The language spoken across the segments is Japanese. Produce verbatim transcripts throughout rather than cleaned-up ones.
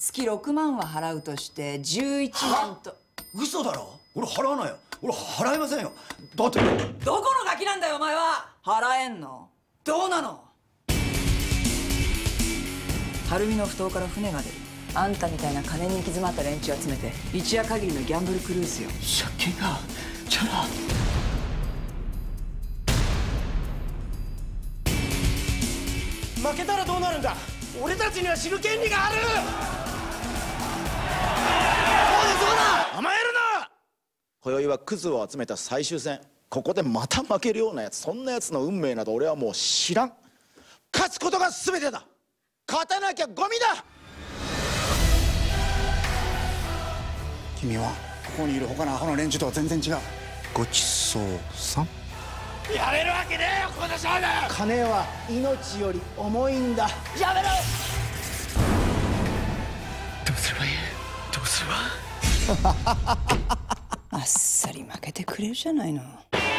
月ろくまんは払うとしてじゅういちねんと。 嘘だろ。俺払わないよ。俺払いませんよ。だってどこのガキなんだよお前は。払えんの？どうなの？晴海の埠頭から船が出る。あんたみたいな金に行き詰まった連中集めて一夜限りのギャンブルクルーズよ。 借金がチャラ。負けたらどうなるんだ。俺たちには死ぬ権利がある。そうだそうだ、甘えるな。 今宵はクズを集めた最終戦。ここでまた負けるようなやつ、そんなやつの運命など俺はもう知らん。勝つことが全てだ。勝たなきゃゴミだ。 君はここにいる他のアホの連中とは全然違う。 ごちそうさん。 やめるわけねえよこの勝負。 金は命より重いんだ。 やめろ。 どうすればいい。どうすれば。 あっさり負けてくれるじゃないの。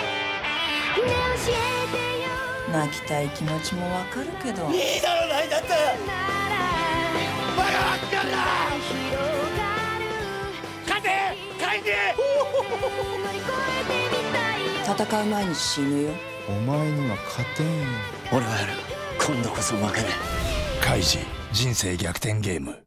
泣きたい気持ちもわかるけど。 いいだろ泣いたって。バカばっかりだ。勝て帰て。 戦う前に死ぬよ。 お前には勝てんよ。 俺はやる。今度こそ負けねえ。 カイジ人生逆転ゲーム。